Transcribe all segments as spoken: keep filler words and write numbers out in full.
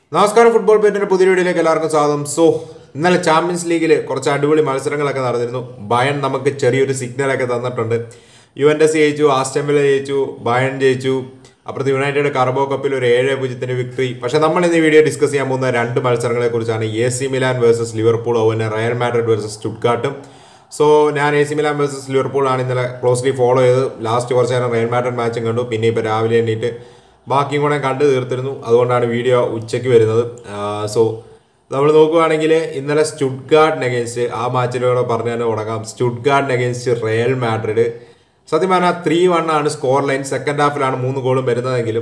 നമസ്കാരം ഫുട്ബോൾ പേറ്റിന്റെ പുതിയ വീഡിയോയിലേക്ക് എല്ലാവർക്കും സ്വാഗതം. സോ ഇന്നലെ ചാമ്പ്യൻസ് ലീഗിൽ കുറച്ച് അടിപൊളി മത്സരങ്ങളൊക്കെ നടന്നിരുന്നു. ബയൺ നമുക്ക് ചെറിയൊരു സിഗ്നലൊക്കെ തന്നിട്ടുണ്ട്. യുവന്റസ് ജയിച്ചു, ആസ്റ്റൺ വില്ല ജയിച്ചു, ബയൺ ജയിച്ചു. അപ്പുറത്ത് യുണൈറ്റഡ് കർബോ കപ്പിൽ ഒരു ഏഴ് പൂജ്യത്തിന്റെ വിക്ടറി. പക്ഷെ നമ്മൾ ഇന്ന് ഈ വീഡിയോ ഡിസ്കസ് ചെയ്യാൻ പോകുന്ന രണ്ട് മത്സരങ്ങളെ കുറിച്ചാണ്. A C Milan versus Liverpool, അതുപോലെ റയൽ മാഡ്രിഡ് വേഴ്സസ് സ്റ്റുട്ട്ഗാർട്ടും. സോ ഞാൻ A C Milan versus Liverpool ആണ് ഇന്നലെ ക്ലോസ്ലി ഫോളോ ചെയ്ത്. ലാസ്റ്റ് കുറച്ച് നേരം റയൽ മാഡ്രിഡ് മാച്ചും കണ്ടു. പിന്നെ ഇപ്പോൾ രാവിലെ എണ്ണീറ്റ് ബാക്കിയും കൂടെ കണ്ടു തീർത്തിരുന്നു. അതുകൊണ്ടാണ് വീഡിയോ ഉച്ചയ്ക്ക് വരുന്നത്. സോ നമ്മൾ നോക്കുകയാണെങ്കിൽ ഇന്നലെ സ്റ്റുട്ട്ഗാർട്ടിന് അഗേൻസ്റ്റ് ആ മാച്ചിലൂടെ പറഞ്ഞു തന്നെ തുടങ്ങാം. സ്റ്റുട്ട്ഗാർട്ടിന് അഗേൻസ്റ്റ് റയൽ മാഡ്രിഡ് സത്യം പറഞ്ഞാൽ ത്രീ വൺ ആണ് സ്കോർ ലൈൻ. സെക്കൻഡ് ഹാഫിലാണ് മൂന്ന് ഗോളും വരുന്നതെങ്കിലും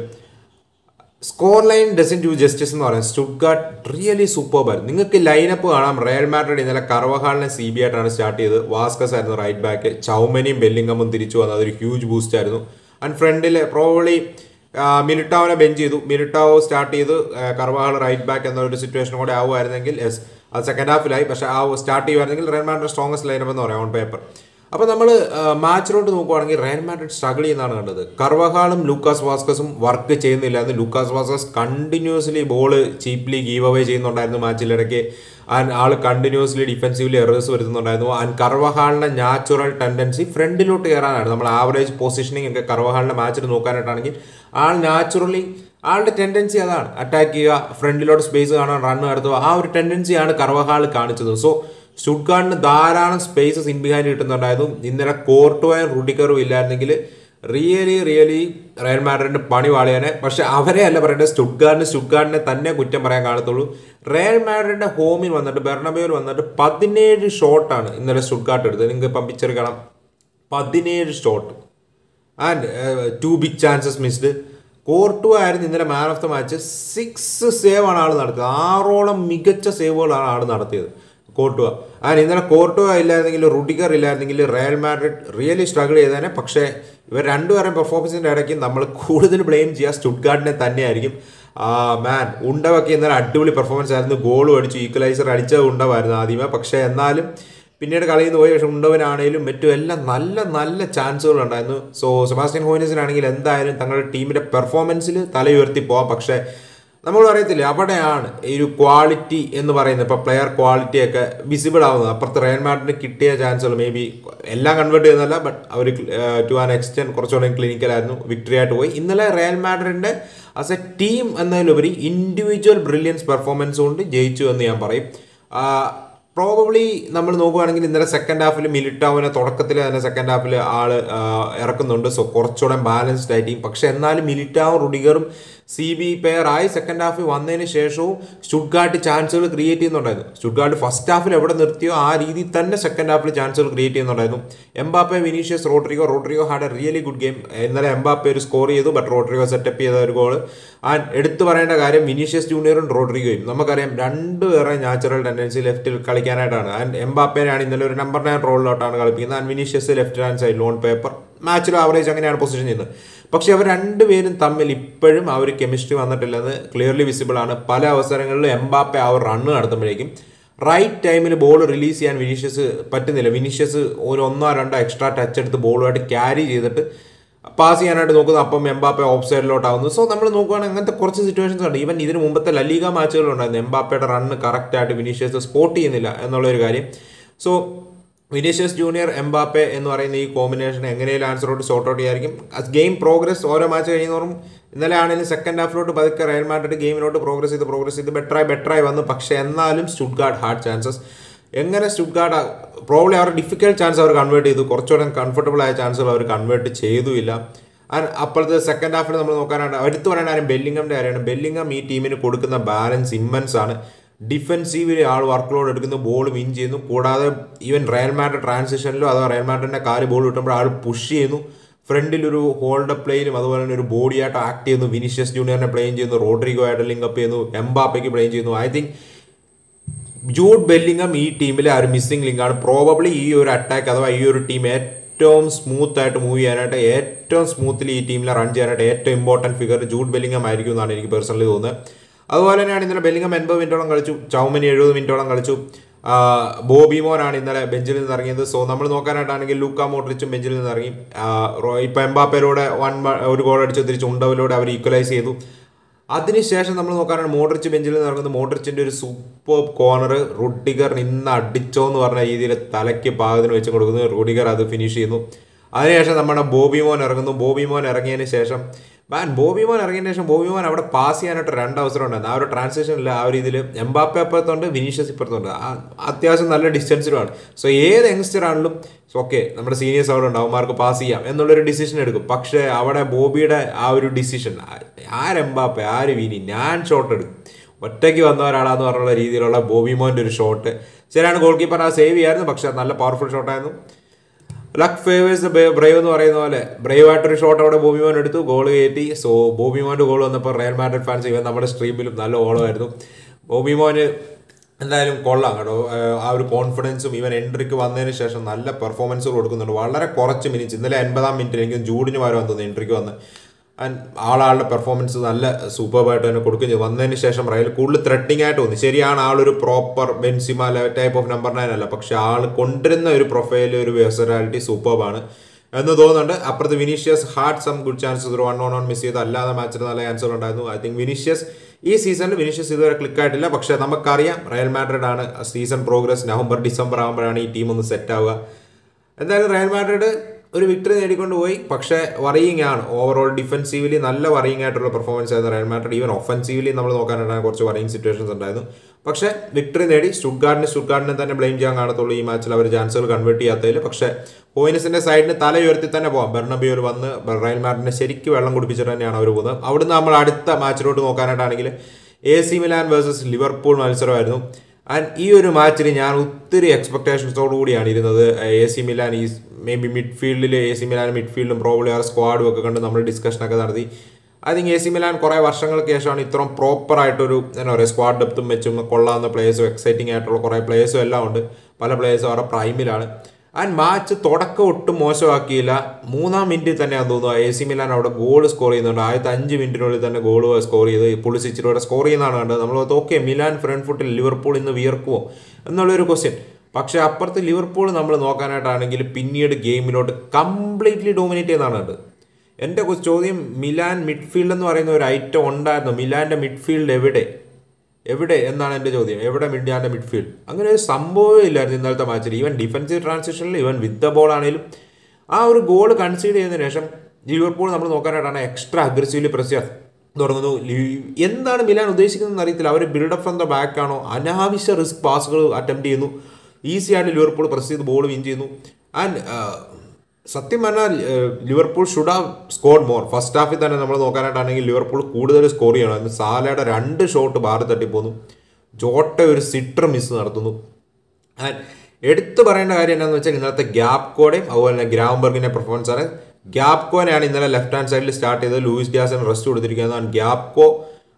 score line doesn't do justice എന്ന് പറയാം. സ്റ്റുട്ട്ഗാർട്ട് റിയലി സൂപ്പർബായിരുന്നു. നിങ്ങൾക്ക് ലൈനപ്പ് കാണാം. റയൽ മാഡ്രിഡ് ഇന്നലെ കർവഹാളിനെ സി ബി ആയിട്ടാണ് സ്റ്റാർട്ട് ചെയ്തത്. വാസ്കസ് ആയിരുന്നു റൈറ്റ് ബാക്ക്, ചൗമനിയും ബെല്ലിംഗമും തിരിച്ചു വന്നത് ഒരു ഹ്യൂജ് ബൂസ്റ്റ് ആയിരുന്നു. ആൻഡ് ഫ്രണ്ടിൽ പ്രോബ്ലി മിലിറ്റാവിനെ ബെഞ്ച് ചെയ്തു. മിലിറ്റാവ് സ്റ്റാർട്ട് ചെയ്ത് കർവാഹൾ റൈറ്റ് ബാക്ക് എന്നൊരു സിറ്റുവേഷൻ കൂടെ ആവുമായിരുന്നെങ്കിൽ യെസ് അത് സെക്കൻഡ് ഹാഫിലായി. പക്ഷേ ആ സ്റ്റാർട്ട് ചെയ്യുമായിരുന്നെങ്കിൽ റയൽ മാഡ്രിഡ് സ്ട്രോങ്ങസ്റ്റ് ലൈനപ്പ് എന്ന് പറയാം ഓൺ പേപ്പർ. അപ്പോൾ നമ്മൾ മാച്ചിലോട്ട് നോക്കുവാണെങ്കിൽ റയൽ മാഡ്രിഡ് സ്ട്രഗിൾ ചെയ്യുന്നതാണ് കണ്ടത്. കർവഹാളും ലൂക്കാസ് വാസ്കസും വർക്ക് ചെയ്യുന്നില്ലായിരുന്നു. Lucas Vazquez continuously ball cheaply give away ചെയ്യുന്നുണ്ടായിരുന്നു മാച്ചിലിടയ്ക്ക്. ആൻഡ് ആൾ കണ്ടിന്യൂസ്ലി ഡിഫെൻസീവ്ലി എറേഴ്സ് വരുത്തുന്നുണ്ടായിരുന്നു. ആൻഡ് കർവഹാളിൻ്റെ നാച്ചുറൽ ടെൻഡൻസി ഫ്രണ്ടിലോട്ട് കയറാനാണ്. നമ്മൾ ആവറേജ് പൊസിഷനിങ് ഒക്കെ കർവഹാളിൻ്റെ മാച്ചിൽ നോക്കാനായിട്ടാണെങ്കിൽ ആൾ നാച്ചുറലി ആളുടെ ടെൻഡൻസി അതാണ്. അറ്റാക്ക് ചെയ്യുക, ഫ്രണ്ടിലോട്ട് സ്പേസ് കാണാൻ, റൺ നടത്തുക. ആ ഒരു ടെൻഡൻസിയാണ് കർവഹാൾ കാണിച്ചത്. സോ സ്റ്റുട്ട്ഗാർട്ടിന് ധാരാളം സ്പേസസ് ഇൻ ബിഹൈൻഡ് കിട്ടുന്നുണ്ടായിരുന്നു. ഇന്നലെ കോർട്ടുവായും റുഡിക്കറും ഇല്ലായിരുന്നെങ്കിൽ റിയലി റിയലി റയൽ മാഡ്രിഡിന്റെ പണി വാളിയാനെ. പക്ഷെ അവരെ അല്ല പറയേണ്ടത്, സ്റ്റുട്ട്ഗാർട്ടിന് സ്റ്റുട്ട്ഗാർട്ടിനെ തന്നെ കുറ്റം പറയാൻ കാണത്തുള്ളൂ. റയൽ മാഡ്രിഡിന്റെ ഹോമിൽ വന്നിട്ട് ബെർണബേയിൽ വന്നിട്ട് പതിനേഴ് ഷോട്ടാണ് ഇന്നലെ സ്റ്റുട്ട്ഗാർട്ട് എടുത്തത്. നിങ്ങൾക്ക് പമ്പിച്ചെടുക്കണം, പതിനേഴ് shot and two big chances missed. Courtois ആയിരുന്നു ഇന്നലെ man of the match. Six സേവാണ് ആൾ നടത്തിയത്. ആറോളം മികച്ച സേവുകളാണ് ആൾ നടത്തിയത് കോർട്ടുവ. ആൻഡ് ഇന്നലെ കോർട്ടുവ ഇല്ലായിരുന്നെങ്കിൽ, റുഡിഗർ ഇല്ലായിരുന്നെങ്കിൽ റയൽ മാഡ്രിഡ് റിയലി സ്ട്രഗിൾ ചെയ്തേനെ. പക്ഷേ ഇവർ രണ്ടുപേരും പെർഫോമൻസിൻ്റെ ഇടയ്ക്ക് നമ്മൾ കൂടുതൽ ബ്ലെയിം ചെയ്യുക സ്റ്റുട്ട്ഗാർട്ടിനെ തന്നെയായിരിക്കും. മാൻ ഉണ്ടവൊക്കെ ഇന്നലെ അടിപൊളി പെർഫോമൻസ് ആയിരുന്നു. ഗോളും അടിച്ചു, ഈക്വലൈസർ അടിച്ചത് ഉണ്ടവായിരുന്നു ആദ്യമേ. പക്ഷേ എന്നാലും പിന്നീട് കളിയിൽ നിന്ന് പോയി. പക്ഷേ ഉണ്ടവനാണേലും മറ്റും എല്ലാം നല്ല നല്ല ചാൻസുകൾ ഉണ്ടായിരുന്നു. സോ സെബാസ്റ്റ്യൻ ഹോയിനസിനാണെങ്കിൽ എന്തായാലും തങ്ങളുടെ ടീമിൻ്റെ പെർഫോമൻസിൽ തലയുയർത്തി പോവാം. പക്ഷേ നമ്മൾ പറയത്തില്ലേ, അവിടെയാണ് ഈ ഒരു ക്വാളിറ്റി എന്ന് പറയുന്നത്. ഇപ്പോൾ പ്ലെയർ ക്വാളിറ്റിയൊക്കെ വിസിബിൾ ആവുന്നത്. അപ്പുറത്ത് റയൽ മാഡ്രിഡിന് കിട്ടിയ ചാൻസുകൾ മേ ബി എല്ലാം കൺവേർട്ട് ചെയ്യുന്നതല്ല, ബട്ട് അവർ ടു ആൻ എക്സ്റ്റെൻഡ് കുറച്ചുകൂടെ ക്ലിനിക്കലായിരുന്നു, വിക്ടറി ആയിട്ട് പോയി. ഇന്നലെ റയൽ മാഡ്രിഡിൻ്റെ ആസ് എ ടീം എന്നതിലുപരി ഇൻഡിവിജ്വൽ ബ്രില്യൻസ് പെർഫോമൻസ് കൊണ്ട് ജയിച്ചു എന്ന് ഞാൻ പറയും. പ്രോബബ്ലി നമ്മൾ നോക്കുകയാണെങ്കിൽ ഇന്നലെ സെക്കൻഡ് ഹാഫിൽ മിലിറ്റാവിനെ തുടക്കത്തിൽ തന്നെ സെക്കൻഡ് ഹാഫിൽ ആൾ ഇറക്കുന്നുണ്ട്. സോ കുറച്ചുകൂടെ ബാലൻസ്ഡ് ആയി ടീം. പക്ഷെ എന്നാലും മിലിറ്റാവും റുഡിഗറും സി ബി പെയർ ആയി സെക്കൻഡ് ഹാഫിൽ വന്നതിന് ശേഷവും സ്റ്റുട്ട്ഗാർട്ട് ചാൻസുകൾ ക്രിയേറ്റ് ചെയ്യുന്നുണ്ടായിരുന്നു. സ്റ്റുട്ട്ഗാർട്ട് ഫസ്റ്റ് ഹാഫിൽ എവിടെ നിർത്തിയോ ആ രീതിയിൽ തന്നെ സെക്കൻഡ് ഹാഫിൽ ചാൻസുകൾ ക്രിയേറ്റ് ചെയ്യുന്നുണ്ടായിരുന്നു. Mbappe, Vinicius, Rodrigo Rodrigo had a really good game. ഇന്നലെ എംബാപ്പെ ഒരു സ്കോർ ചെയ്തു, ബട്ട് റോഡ്രിഗോ സെറ്റപ്പ് ചെയ്ത ഒരു ഗോൾ. ആൻഡ് എടുത്തു പറയേണ്ട കാര്യം വിനീഷ്യസ് ജൂനിയറും റോഡ്രിഗോയും നമുക്കറിയാം രണ്ടുപേരെ നാച്ചുറൽ ടെൻഡൻസി ലെഫ്റ്റിൽ കളിക്കാനായിട്ടാണ്. ആൻഡ് എംബാപ്പേനാണ് ഇന്നലെ ഒരു നമ്പർ നയൻ റോളിലോട്ടാണ് കളിപ്പിക്കുന്നത്. And Vinicius left hand side on paper മാച്ചിലും ആവറേജ് അങ്ങനെയാണ് പൊസിഷൻ ചെയ്യുന്നത്. പക്ഷെ അവർ രണ്ടുപേരും തമ്മിൽ ഇപ്പോഴും ആ ഒരു കെമിസ്ട്രി വന്നിട്ടില്ലെന്ന് ക്ലിയർലി വിസിബിൾ ആണ്. പല അവസരങ്ങളിലും എംബാപ്പെ ആ ഒരു റണ്ണ് നടത്തുമ്പോഴേക്കും റൈറ്റ് ടൈമിൽ ബോൾ റിലീസ് ചെയ്യാൻ വിനീഷ്യസ് പറ്റുന്നില്ല. വിനീഷ്യസ് ഒരു ഒന്നോ രണ്ടോ എക്സ്ട്രാ ടച്ച് എടുത്ത് ബോളുമായിട്ട് ക്യാരി ചെയ്തിട്ട് പാസ് ചെയ്യാനായിട്ട് നോക്കുന്നു. അപ്പം എംബാപ്പെ ഓഫ് സൈഡിലോട്ടാവുന്നു. സോ നമ്മൾ നോക്കുകയാണെങ്കിൽ അങ്ങനത്തെ കുറച്ച് സിറ്റുവേഷൻസ് ഉണ്ട്. ഈവൻ ഇതിന് മുമ്പത്തെ ലലീഗ മാച്ചുകളുണ്ടായിരുന്നു. എംബാപ്പയുടെ റണ്ണ് കറക്റ്റായിട്ട് വിനീഷ്യസ് സ്പോട്ട് ചെയ്യുന്നില്ല എന്നുള്ളൊരു കാര്യം. സോ വിനീഷ്യസ് ജൂനിയർ എംബാപ്പെ എന്ന് പറയുന്ന ഈ കോമ്പിനേഷൻ എങ്ങനെയും ആൻസറോട്ട് സോർട്ട് ഔട്ട് ചെയ്യായിരിക്കും. ഗെയിം പ്രോഗ്രസ് ഓരോ മാച്ച് കഴിയുന്നവരും ഇന്നലെ ആണെങ്കിലും സെക്കൻഡ് ഹാഫിലോട്ട് പതുക്കെ റയൽ മാഡ്രിഡ് ഗെയിമിലോട്ട് പ്രോഗ്രസ് ചെയ്ത് പ്രോഗ്രസ് ചെയ്ത് ബെറ്ററായി ബെറ്ററായി വന്നു. പക്ഷേ എന്നാലും സ്റ്റുട്ട്ഗാർട്ട് ഹാർഡ് ചാൻസസ്. എങ്ങനെ സ്റ്റുട്ട്ഗാർട്ട് പ്രോബ്ലി അവരുടെ ഡിഫിക്കൽട്ട് ചാൻസ് അവർ കൺവേർട്ട് ചെയ്തു. കുറച്ചുകൂടെ കംഫർട്ടബിൾ ആയ ചാൻസുകൾ അവർ കൺവേർട്ട് ചെയ്തുമില്ല. ആൻഡ് അപ്പോഴത്തെ സെക്കൻഡ് ഹാഫിൽ നമ്മൾ നോക്കാനായിട്ട് എടുത്തു പറയാൻ ആരും ബെല്ലിംഗമിൻ്റെ കാര്യമാണ്. ബെല്ലിംഗം ഈ ടീമിന് കൊടുക്കുന്ന ബാലൻസ് ഇമ്മൻസ് ആണ്. ഡിഫെൻസീവിൽ ആൾ വർക്ക് ലോഡ് എടുക്കുന്നു, ബോൾ വിൻ ചെയ്യുന്നു. കൂടാതെ ഈവൻ റയൽ മാഡ്രിഡ് ട്രാൻസിഷനിലോ അഥവാ റയൽ മാഡ്രിഡിൻ്റെ കാല് ബോൾ കിട്ടുമ്പോൾ ആൾ പുഷ് ചെയ്യുന്നു. ഫ്രണ്ടിലൊരു ഹോൾഡപ്പ് പ്ലേയിലും അതുപോലെ തന്നെ ഒരു ബോഡിയായിട്ട് ആക്ട് ചെയ്യുന്നു. വിനീഷ്യസ് ജൂനിയറിനെ പ്ലെയിൻ ചെയ്യുന്നു, റോഡ്രിഗോ ആയിട്ട് ലിങ്ക് അപ്പ് ചെയ്യുന്നു, എംബാപ്പയ്ക്ക് പ്ലെയിൻ ചെയ്യുന്നു. ഐ തിങ്ക് ജൂഡ് ബെല്ലിംഗം ഈ ടീമിലെ ആ ഒരു മിസ്സിംഗ് ലിങ്കാണ്. പ്രോബബ്ലി ഈ ഒരു അറ്റാക്ക് അഥവാ ഈ ഒരു ടീം ഏറ്റവും സ്മൂത്ത് ആയിട്ട് മൂവ് ചെയ്യാനായിട്ട്, ഏറ്റവും സ്മൂത്ത്ലി ഈ ടീമിലെ റൺ ചെയ്യാനായിട്ട് ഏറ്റവും ഇമ്പോർട്ടൻറ്റ് ഫിഗർ ജൂഡ് ബെല്ലിംഗം ആയിരിക്കും എന്നാണ് എനിക്ക് പേഴ്സണലി തോന്നുന്നത്. അതുപോലെ തന്നെയാണ് ഇന്നലെ ബെല്ലിംഗം എൺപത് മിനിറ്റോളം കളിച്ചു, ചൗമനി എഴുപത് മിനിറ്റോളം കളിച്ചു. ബോബി മോനാണ് ഇന്നലെ ബെഞ്ചിൽ നിന്ന് ഇറങ്ങിയത്. സോ നമ്മൾ നോക്കാനായിട്ടാണെങ്കിൽ ലൂക്ക മോഡ്രിച്ചും ബെഞ്ചിൽ നിന്ന് ഇറങ്ങി. ഇപ്പം എംബാപ്പയിലൂടെ വൺ ഒരു ഗോൾ അടിച്ച് തിരിച്ച് ഉണ്ടവിലൂടെ അവർ ഈക്വലൈസ് ചെയ്തു. അതിനുശേഷം നമ്മൾ നോക്കാനാണ് മോഡ്രിച്ച് ബെഞ്ചിൽ നിന്ന് ഇറങ്ങുന്നത്. മോഡ്രിച്ചിൻ്റെ ഒരു സൂപ്പർ കോർണർ റുഡിഗർ ഇന്ന് അടിച്ചോ എന്ന് പറഞ്ഞ രീതിയിൽ തലയ്ക്ക് പാകത്തിന് വെച്ച് കൊടുക്കുന്നു. റുഡിഗർ അത് ഫിനിഷ് ചെയ്യുന്നു. അതിനുശേഷം നമ്മുടെ ബോബി മോൻ ഇറങ്ങുന്നു. ബോബി മോൻ ഇറങ്ങിയതിന് ശേഷം മാൻ ബോബി മോൻ ഇറങ്ങിയതിന് ശേഷം ബോബി മോൻ അവിടെ പാസ് ചെയ്യാനായിട്ട് രണ്ട് അവസരം ഉണ്ടായിരുന്നു. ആ ഒരു ട്രാൻസിഷനിൽ ആ ഒരു ഇതിൽ എംബാപ്പെ അപ്പുറത്തുണ്ട്, വിനീഷ്യസ് ഇപ്പുറത്തുണ്ട്. അത്യാവശ്യം നല്ല ഡിസ്റ്റൻസിലുമാണ്. സോ ഏത് യങ്സ്റ്റർ ആണെങ്കിലും ഓക്കെ നമ്മുടെ സീനിയേഴ്സ് അവിടെ ഉണ്ട്, അവന്മാർക്ക് പാസ് ചെയ്യാം എന്നുള്ളൊരു ഡിസിഷൻ എടുക്കും. പക്ഷേ അവിടെ ബോബിയുടെ ആ ഒരു ഡിസിഷൻ ആര് എംബാപ്പെ ആര് വിനി ഞാൻ ഷോട്ട് എടുക്കും, ഒറ്റയ്ക്ക് വന്നവരാളാന്ന് പറഞ്ഞുള്ള രീതിയിലുള്ള ബോബി മോൻ്റെ ഒരു ഷോട്ട് ശരിയാണ്. ഗോൾ കീപ്പർ ആ സേവ് ചെയ്യായിരുന്നു, പക്ഷേ നല്ല പവർഫുൾ ഷോട്ടായിരുന്നു. ലക്ക് ഫേവേഴ്സ് ബ്രേവ് എന്ന് പറയുന്ന പോലെ ബ്രേവ് ആയിട്ടൊരു ഷോട്ട് അവിടെ ബോബി മോൻ എടുത്തു, ഗോൾ കയറ്റി. സോ ബോബി മോൻ്റെ ഗോൾ വന്നപ്പോൾ റയൽ മാഡ്രിഡ് ഫാൻസ് ഇവൻ നമ്മുടെ സ്ട്രീമിലും നല്ല ഓളമായിരുന്നു. ബോബി മോന് എന്തായാലും കൊള്ളാം കേട്ടോ. ആ ഒരു കോൺഫിഡൻസും ഇവൻ എൻട്രിക്ക് വന്നതിന് ശേഷം നല്ല പെർഫോമൻസ് കൊടുക്കുന്നുണ്ട്. വളരെ കുറച്ച് മിനിറ്റ്സ്, ഇന്നലെ എൺപതാം മിനിറ്റിൽ എനിക്ക് ജൂഡിന് പകരം വന്നു എൻട്രിക്ക് വന്ന് ആൻഡ് ആളാളുടെ പെർഫോമൻസ് നല്ല സൂപ്പർബായിട്ട് തന്നെ കൊടുക്കുകയും ചെയ്തു. വന്നതിന് ശേഷം റയൽ കൂടുതൽ ത്രെഡിങ് ആയിട്ട് തോന്നി. ശരിയാണ്, ആളൊരു proper Benzema type of number nine അല്ല, പക്ഷെ ആൾ കൊണ്ടുവരുന്ന ഒരു പ്രൊഫൈൽ ഒരു വെർസറ്റാലിറ്റി സൂപ്പർബാണ് എന്ന് തോന്നുന്നുണ്ട്. അപ്പുറത്ത് Vinicius had some good chances, ഒരു വൺ ഓൺ ഓൺ മിസ് ചെയ്ത്, അല്ലാതെ മാച്ചിൽ നല്ല ചാൻസുകൾ ഉണ്ടായിരുന്നു. ഐ തിങ്ക് വിനീഷ്യസ് ഈ സീസണിൽ വിനീഷ്യസ് ഇതുവരെ ക്ലിക്കായിട്ടില്ല. പക്ഷേ നമുക്കറിയാം റയൽ മാഡ്രിഡ് ആണ് സീസൺ പ്രോഗ്രസ് നവംബർ ഡിസംബർ ആകുമ്പോഴാണ് ഈ ടീം ഒന്ന് സെറ്റ് ആവുക. എന്തായാലും റയൽ മാഡ്രിഡ് ഒരു വിക്ടറി നേടിക്കൊണ്ട് പോയി. പക്ഷേ വറിയിങ് ആണ് ഓവറോൾ. ഡിഫൻസീവ്ലി നല്ല വറിയിങ് ആയിട്ടുള്ള പെർഫോമൻസ് ആയിരുന്നു റയൽ മാഡ്രിഡ്. ഈവൻ ഒഫൻസീവ്ലി നമ്മൾ നോക്കാനായിട്ട് കുറച്ച് വറിയിങ് സിറ്റുവേഷൻസ് ഉണ്ടായിരുന്നു. പക്ഷേ വിക്ടറി നേടി. സ്റ്റുട്ട്ഗാർട്ടിന് സ്റ്റുട്ട്ഗാർട്ടിനെ തന്നെ ബ്ലെയിം ചെയ്യാൻ കാണത്തുള്ളൂ ഈ മാച്ചിൽ അവർ ചാൻസുകൾ കൺവേർട്ട് ചെയ്യാത്തതിൽ. പക്ഷേ ഹോയിനസിന്റെ സൈഡിന് തല ഉയർത്തി തന്നെ പോകാം. ബെർണബിയോയിൽ വന്ന് റയൽ മാഡ്രിഡിനെ ശരിക്കും വെള്ളം കുടിപ്പിച്ചിട്ട് തന്നെയാണ് അവർ പോകുന്നത്. അവിടുന്ന് നമ്മൾ അടുത്ത മാച്ചിലോട്ട് നോക്കാനായിട്ടാണെങ്കിൽ A C Milan versus Liverpool മത്സരമായിരുന്നു. ആൻഡ് ഈ ഒരു മാച്ചിൽ ഞാൻ ഒത്തിരി എക്സ്പെക്ടേഷൻസോടു കൂടിയാണ് ഇരുന്നത്. എ സി മിലാൻ ഈ മേ ബി മിഡ്ഫീൽഡിൽ എ സി മിലാൻ മിഡ്ഫീൽഡും പ്രോബ്ലി ആ സ്ക്വാഡും ഒക്കെ കണ്ട് നമ്മൾ ഡിസ്കഷനൊക്കെ നടത്തി. I think A C Milan കുറേ വർഷങ്ങൾക്ക് ശേഷമാണ് ഇത്രയും പ്രോപ്പറായിട്ടൊരു എന്താ പറയുക സ്ക്വാഡ് ഡെപ്തും വെച്ചും കൊള്ളാവുന്ന പ്ലേയേഴ്സും എക്സൈറ്റിംഗ് ആയിട്ടുള്ള കുറേ പ്ലേയേഴ്സും എല്ലാം ഉണ്ട്. പല പ്ലേയേഴ്സും അവരുടെ പ്രൈമിലാണ്. ആൻഡ് മാച്ച് തുടക്കം ഒട്ടും മോശമാക്കിയില്ല. മൂന്നാം മിനിറ്റിൽ തന്നെയാണെന്ന് തോന്നുന്നു എ സി മിലാൻ അവിടെ ഗോൾ സ്കോർ ചെയ്യുന്നുണ്ട്. ആദ്യത്തെ അഞ്ച് മിനിറ്റിനുള്ളിൽ തന്നെ ഗോൾ സ്കോർ ചെയ്ത് പുളിസിച്ചിലൂടെ സ്കോർ ചെയ്യുന്നതാണ് കണ്ടത്. നമ്മൾ ഓക്കെ മിലാൻ ഫ്രണ്ട് ഫുട്ടിൽ ലിവർപൂൾ ഇന്ന് വിയർക്കുമോ എന്നുള്ളൊരു ക്വസ്റ്റ്യൻ. പക്ഷേ അപ്പുറത്ത് ലിവർപൂൾ നമ്മൾ നോക്കാനായിട്ടാണെങ്കിൽ പിന്നീട് ഗെയിമിലോട്ട് കംപ്ലീറ്റ്ലി ഡോമിനേറ്റ് ചെയ്യുന്നതാണ് കണ്ടത്. എൻ്റെ ചോദ്യം, മിലാൻ മിഡ്ഫീൽഡ് എന്ന് പറയുന്ന ഒരു ഐറ്റം ഉണ്ടായിരുന്നു. മിലാൻ്റെ മിഡ്ഫീൽഡ് എവിടെ എവിടെ എന്നാണ് എൻ്റെ ചോദ്യം. എവിടെ മിഡ്യാൻ്റെ മിഡ്ഫീൽഡ്? അങ്ങനെ ഒരു സംഭവമേ ഇല്ലായിരുന്നു ഇന്നലത്തെ മാച്ചിൽ. ഈവൻ ഡിഫൻസീവ് ട്രാൻസിഷനിൽ ഈവൻ വിത്ത് ദ ബോൾ ആണെങ്കിലും ആ ഒരു ഗോൾ കൺസീഡ് ചെയ്തതിനു ശേഷം ലിവർപൂൾ നമ്മൾ നോക്കാനായിട്ടാണ് എക്സ്ട്രാ അഗ്രസീവ്ലി പ്രസ് ചെയ്യാൻ തുടങ്ങുന്നു. എന്താണ് മിലാൻ ഉദ്ദേശിക്കുന്നതെന്ന് അറിയത്തില്ല. അവർ ബിൽഡപ്പ് ഫ്രം ദ ബാക്ക് ആണോ, അനാവശ്യ റിസ്ക് പാസുകൾ അറ്റംപ്റ്റ് ചെയ്യുന്നു. ഈസി ആയിട്ട് ലിവർപൂൾ പ്രസ് ചെയ്ത് ബോൾ വിൻ ചെയ്യുന്നു. ആൻഡ് സത്യം പറഞ്ഞാൽ Liverpool should have scored more. First ഹാഫിൽ തന്നെ നമ്മൾ നോക്കാനായിട്ടാണെങ്കിൽ ലിവർപൂൾ കൂടുതൽ സ്കോർ ചെയ്യണം. സാലയുടെ രണ്ട് ഷോട്ട് ബാറ് തട്ടിപ്പോന്നു. ജോട്ട ഒരു സിറ്റർ മിസ് നടത്തുന്നു. ആൻഡ് എടുത്തു പറയേണ്ട കാര്യം എന്താണെന്ന് വെച്ചാൽ ഇന്നലത്തെ ഗ്യാപ്കോടെയും അതുപോലെ തന്നെ ഗ്രാംബർഗിൻ്റെ പെർഫോമൻസ് ആണ്. ഗ്യാപ്കോനെയാണ് ഇന്നലെ ലെഫ്റ്റ് ഹാൻഡ് സൈഡിൽ സ്റ്റാർട്ട് ചെയ്തത്. ലൂയിസ് ഡിയാസിന് റെസ്റ്റ് കൊടുത്തിരിക്കുന്നത്. ആൻഡ് ഗ്യാപ്കോ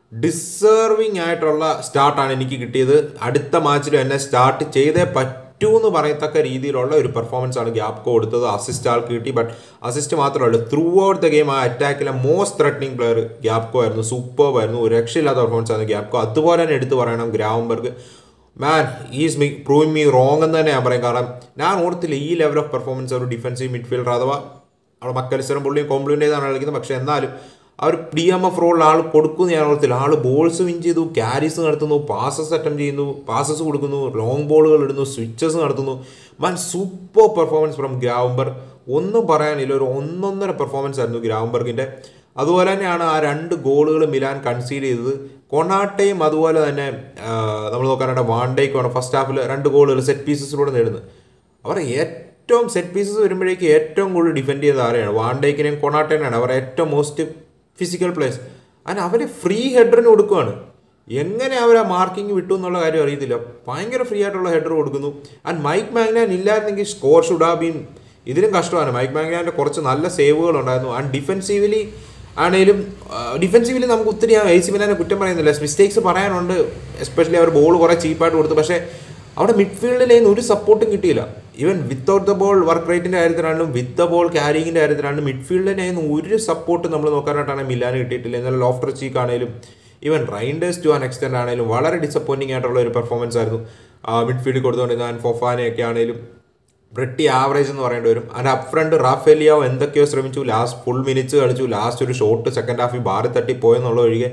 ഡിസേർവിങ് ആയിട്ടുള്ള സ്റ്റാർട്ടാണ് എനിക്ക് കിട്ടിയത്. അടുത്ത മാച്ചിലും എന്നെ സ്റ്റാർട്ട് ചെയ്തേ പറ്റൂ എന്ന് പറയത്തക്ക രീതിയിലുള്ള ഒരു പെർഫോമൻസ് ആണ് ഗ്യാപ്കോ കൊടുത്തത്. അസിസ്റ്റ് ആൾക്ക് കിട്ടി. ബട്ട് അസിസ്റ്റ് മാത്രമല്ല, ത്രൂ ഔട്ട് ദ ഗെയിം ആ അറ്റാക്കിലെ മോസ്റ്റ് ത്രെറ്റനിങ് പ്ലെയർ ഗ്യാപ്കോ ആയിരുന്നു. സൂപ്പർബായിരുന്നു. ഒരു രക്ഷയില്ലാത്ത പെർഫോമൻസ് ആയിരുന്നു ഗ്യാപ്കോ. അതുപോലെ തന്നെ എടുത്തു പറയണം Gravenberch. Man is me proving me wrong എന്ന് തന്നെ ഞാൻ പറയും. കാരണം ഞാൻ ഓർത്തില്ല ഈ ലെവൽ ഓഫ് പെർഫോമൻസ് ഒരു ഡിഫൻസീവ് മിഡ്ഫീൽഡർ അഥവാ അവിടെ മക്കലിസ്റ്ററും പുള്ളിയും കോംപ്ലിമെൻ്റ് ചെയ്താണ് കളിക്കുന്നത്. പക്ഷേ എന്നാലും അവർ ഡി എം എഫ് റോളിൽ ആൾ കൊടുക്കുമെന്ന് ഞാൻ ഓർത്തില്ല. ആൾ ബോൾസ് വിൻ ചെയ്തു, ക്യാരീസ് നടത്തുന്നു, പാസസ് അറ്റംപ്റ്റ് ചെയ്യുന്നു, പാസസ് കൊടുക്കുന്നു, ലോങ് ബോളുകൾ ഇടുന്നു, സ്വിച്ചസ് നടത്തുന്നു. Man super performance from Gravenberch. ഒന്നും പറയാനില്ല, ഒരു ഒന്നൊന്നര പെർഫോമൻസ് ആയിരുന്നു ഗ്രാംബർഗിൻ്റെ. അതുപോലെ തന്നെയാണ് ആ രണ്ട് ഗോളുകൾ മിലാൻ കൺസീഡ് ചെയ്തത്. കൊണാട്ടയും അതുപോലെ തന്നെ നമ്മൾ നോക്കാനായിട്ട് വാണ്ടേക്കുമാണ് ഫസ്റ്റ് ഹാഫിൽ രണ്ട് ഗോളുകൾ സെറ്റ് പീസസിലൂടെ നേടുന്നത്. അവർ ഏറ്റവും സെറ്റ് പീസസ് വരുമ്പോഴേക്ക് ഏറ്റവും കൂടുതൽ ഡിഫെൻഡ് ചെയ്ത ആരെയാണ്? വാണ്ടേക്കിനെയും കൊണാട്ടേനെയാണ്. അവർ ഏറ്റവും മോസ്റ്റ് ഫിസിക്കൽ പ്ലേയേഴ്സ്. ആൻഡ് അവരെ ഫ്രീ ഹെഡറിന് കൊടുക്കുകയാണ്. എങ്ങനെ അവർ ആ മാർക്കിങ് വിട്ടു എന്നുള്ള കാര്യം അറിയത്തില്ല. ഭയങ്കര ഫ്രീ ആയിട്ടുള്ള ഹെഡർ കൊടുക്കുന്നു. ആൻഡ് മൈക്ക് മാഗ്നാൻ ഇല്ലായിരുന്നെങ്കിൽ സ്കോർ ഷുഡ് ഹാവ് ബീൻ ഇതിലും കഷ്ടമാണ്. മൈക്ക് മാഗ്നാൻ്റെ കുറച്ച് നല്ല സേവുകൾ ഉണ്ടായിരുന്നു. ആൻഡ് ഡിഫെൻസീവ്ലി ആണെങ്കിലും ഡിഫെൻസീവ്ലി നമുക്ക് ഒത്തിരി എ സി മിലാനെ കുറ്റം പറയുന്നില്ല. മിസ്റ്റേക്സ് പറയാനുണ്ട്. എസ്പെഷ്യലി അവർ ബോൾ കുറേ ചീപ്പായിട്ട് കൊടുത്തു. പക്ഷേ അവിടെ മിഡ്ഫീൽഡിലേന്ന് ഒരു സപ്പോർട്ടും കിട്ടിയില്ല. Even without the ball work റേറ്റിൻ്റെ കാര്യത്തിലാണെങ്കിലും വിത്ത് ദ ബോൾ ക്യാരിങ്ങിൻ്റെ കാര്യത്തിലാണെങ്കിലും മിഡ്ഫീൽഡിനായിരുന്നു ഒരു സപ്പോർട്ട് നമ്മൾ നോക്കാനായിട്ടാണ് മിലാൻ കിട്ടിയിട്ടില്ല. എന്നാലും ലോഫ്റ്റർ ചീക്ക് ആണെങ്കിലും even Reijnders to an extent ആണെങ്കിലും വളരെ ഡിസപ്പോയിൻറ്റിംഗ് ആയിട്ടുള്ള ഒരു പെർഫോമൻസ് ആയിരുന്നു മിഡ്ഫീൽഡിൽ കൊടുത്തുകൊണ്ടിരുന്ന. ആൻഡ് ഫൊഫാനയൊക്കെ ആണെങ്കിലും പ്രിട്ടി ആവറേജ് എന്ന് പറയേണ്ടി വരും. അതിൻ്റെ അപ്പ് ഫ്രണ്ട് റാഫേലിയാവോ എന്തൊക്കെയോ ശ്രമിച്ചു. ലാസ്റ്റ് ഫുൾ മിനിറ്റ്സ് കളിച്ചു. ലാസ്റ്റ് ഒരു ഷോട്ട് സെക്കൻഡ് ഹാഫിൽ ബാറി തട്ടി പോയെന്നുള്ള ഒഴികെ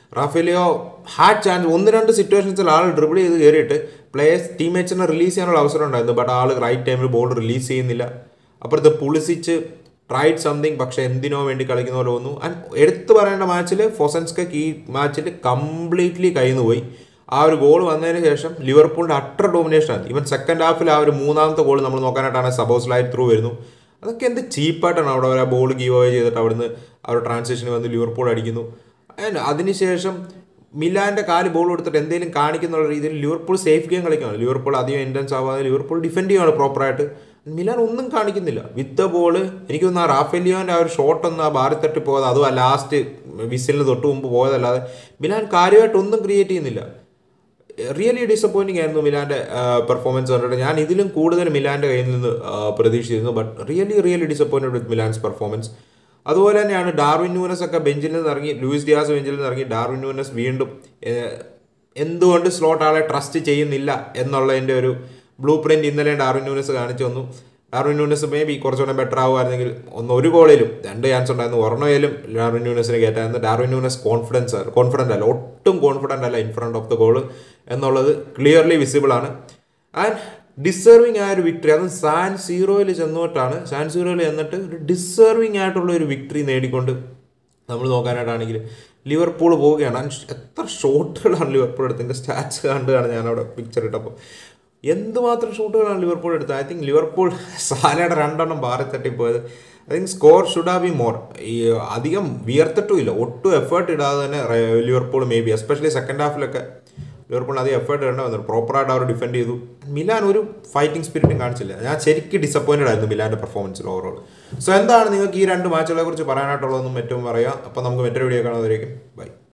റാഫേലിയോ ഹാഡ് ചാൻസ് ഒന്ന് രണ്ട് സിറ്റുവേഷൻസിൽ ആൾ ഡ്രിബിൾ ചെയ്ത് കയറിയിട്ട് പ്ലേയേഴ്സ് ടീംമേറ്റ്സിനെ റിലീസ് ചെയ്യാനുള്ള അവസരം ഉണ്ടായിരുന്നു. ബട്ട് ആൾ റൈറ്റ് ടൈമിൽ ബോൾ റിലീസ് ചെയ്യുന്നില്ല. അപ്പുറത്ത് പുളിസിച്ച് ട്രൈഡ് സംതിങ്, പക്ഷേ എന്തിനോ വേണ്ടി കളിക്കുന്ന പോലെ വന്നു. ആൻഡ് എടുത്തു പറയേണ്ട മാച്ചിൽ ഫൊസൻസ്കക്ക് ഈ മാച്ചിൽ കംപ്ലീറ്റ്ലി കയ്യിൽ പോയി. ആ ഒരു ഗോൾ വന്നതിന് ശേഷം ലിവർപൂളിൻ്റെ അട്ടർ ഡോമിനേഷനാണ്. ഈവൻ സെക്കൻഡ് ഹാഫിൽ ആ ഒരു മൂന്നാമത്തെ ഗോൾ നമ്മൾ നോക്കാനായിട്ടാണ് സബോസ്ലൈഡ് ത്രൂ വരുന്നു. അതൊക്കെ എന്ത് ചീപ്പായിട്ടാണ് അവിടെ ഒരു ബോൾ ഗീവ് അവേ ചെയ്തിട്ട് അവിടുന്ന് ആ ഒരു ട്രാൻസിഷന് വന്ന് ലിവർപൂൾ അടിക്കുന്നു. ആൻഡ് അതിനുശേഷം മിലാൻ്റെ കാല് ബോൾ കൊടുത്തിട്ട് എന്തെങ്കിലും കാണിക്കുന്നുള്ള രീതിയിൽ ലിവർപൂൾ സേഫ് ഗെയിം കളിക്കുകയാണ്. ലിവർപൂൾ അധികം ഇൻറ്റൻസ് ആവാതെ ലിവർപൂൾ ഡിഫെൻഡ് ചെയ്യുകയാണ് പ്രോപ്പറായിട്ട്. മിലാൻ ഒന്നും കാണിക്കുന്നില്ല. വിത്ത് ദ ബോൾ എനിക്ക് തോന്നുന്നു ആ റാഫേലിയോൻ്റെ ആ ഒരു ഷോട്ടൊന്നും ആ ബാറി തട്ടി പോകാതെ, അതും ആ ലാസ്റ്റ് വിസിലിന് തൊട്ട് മുമ്പ് പോയതല്ലാതെ മിലാൻ കാര്യമായിട്ടൊന്നും ക്രിയേറ്റ് ചെയ്യുന്നില്ല. റിയലി ഡിസപ്പോയിൻറ്റിംഗ് ആയിരുന്നു മിലാൻ്റെ പെർഫോമൻസ് കണ്ടിട്ട്. ഞാൻ ഇതിലും കൂടുതൽ മിലാൻ്റെ കയ്യിൽ നിന്ന് പ്രതീക്ഷിച്ചിരുന്നു. But really really disappointed with Milan's performance. അതുപോലെ തന്നെയാണ് ഡാർവിൻ ന്യൂനസ് ഒക്കെ ബെഞ്ചിൽ നിന്ന് ഇറങ്ങി, ലൂയിസ് ഡിയാസ് ബെഞ്ചിൽ നിന്ന് ഇറങ്ങി. ഡാർവിൻ ന്യൂനസ് വീണ്ടും എന്തുകൊണ്ട് സ്ലോട്ട് ആളെ ട്രസ്റ്റ് ചെയ്യുന്നില്ല എന്നുള്ളതിൻ്റെ ഒരു ബ്ലൂ പ്രിൻറ്റ് ഇന്നലെ ഡാർവിൻ ന്യൂനസ് കാണിച്ചു വന്നു. ഡാർവിൻ ന്യൂനസ് മേ ബി കുറച്ചുകൂടെ ബെറ്റർ ആവുമായിരുന്നെങ്കിൽ ഒന്ന് ഒരു ഗോളിലും രണ്ട് ചാൻസ് ഉണ്ടായിരുന്നു, ഒരെണ്ണയിലും ഡാർവിൻ ന്യൂനസിന് കയറ്റായിരുന്നു. ഡാർവിൻ ന്യൂനസ് കോൺഫിഡൻസ് കോൺഫിഡൻ്റ് അല്ല, ഒട്ടും കോൺഫിഡൻ്റ് അല്ല in front of the goal എന്നുള്ളത് ക്ലിയർലി വിസിബിൾ ആണ്. ആൻഡ് ഡിസേർവിങ് ആയ ഒരു വിക്ടറി, അതും സാൻ സീറോയിൽ ചെന്നിട്ടാണ്, സാൻ സീറോയിൽ ചെന്നിട്ട് ഒരു ഡിസേർവിങ് ആയിട്ടുള്ള ഒരു വിക്ടറി നേടിക്കൊണ്ട് നമ്മൾ നോക്കാനായിട്ടാണെങ്കിൽ ലിവർപൂൾ പോവുകയാണ്. എത്ര ഷോട്ടുകളാണ് ലിവർപൂൾ എടുത്തതിൻ്റെ സ്റ്റാറ്റ്സ് കണ്ടാണ് ഞാനവിടെ പിക്ചർ ഇട്ടപ്പോൾ. എന്തുമാത്രം ഷോട്ടുകളാണ് ലിവർപൂൾ എടുത്തത്. ഐ തിങ്ക് ലിവർപൂൾ സാലയുടെ രണ്ടെണ്ണം ബാറി തട്ടിപ്പോയത്. I think score should have be more. ഈ അധികം വിയർത്തിട്ടുമില്ല, ഒട്ടും എഫേർട്ട് ഇടാതെ തന്നെ Liverpool may be especially second ഹാഫിലൊക്കെ ലിവർപൂളിന് അധികം എഫേർട്ട് ഇടേണ്ട വന്നു. പ്രോപ്പറായിട്ട് അവർ ഡിഫെൻഡ് ചെയ്തു. മിലാൻ ഒരു ഫൈറ്റിംഗ് സ്പിരിറ്റും കാണിച്ചില്ല. ഞാൻ ശരിക്കും ഡിസപ്പോയിൻറ്റഡ് ആയിരുന്നു മിലാൻ്റെ പെർഫോമൻസിൽ ഓവറോൾ. സോ എന്താണ് നിങ്ങൾക്ക് ഈ രണ്ട് മാച്ചുകളെ കുറിച്ച് പറയാനായിട്ടുള്ളതെന്നും ഏറ്റവും പറയാം. അപ്പോൾ നമുക്ക് മറ്റൊരു വീഡിയോ കാണാതിരിക്കും. ബൈ.